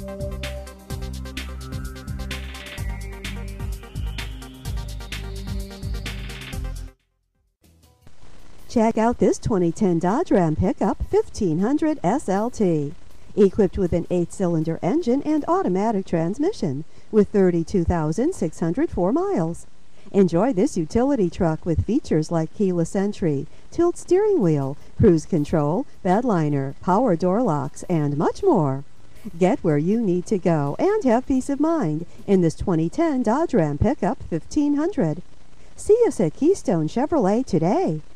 Check out this 2010 Dodge Ram Pickup 1500 SLT. Equipped with an 8-cylinder engine and automatic transmission with 32,604 miles. Enjoy this utility truck with features like keyless entry, tilt steering wheel, cruise control, bed liner, power door locks, and much more. Get where you need to go and have peace of mind in this 2010 Dodge Ram Pickup 1500. See us at Keystone Chevrolet today.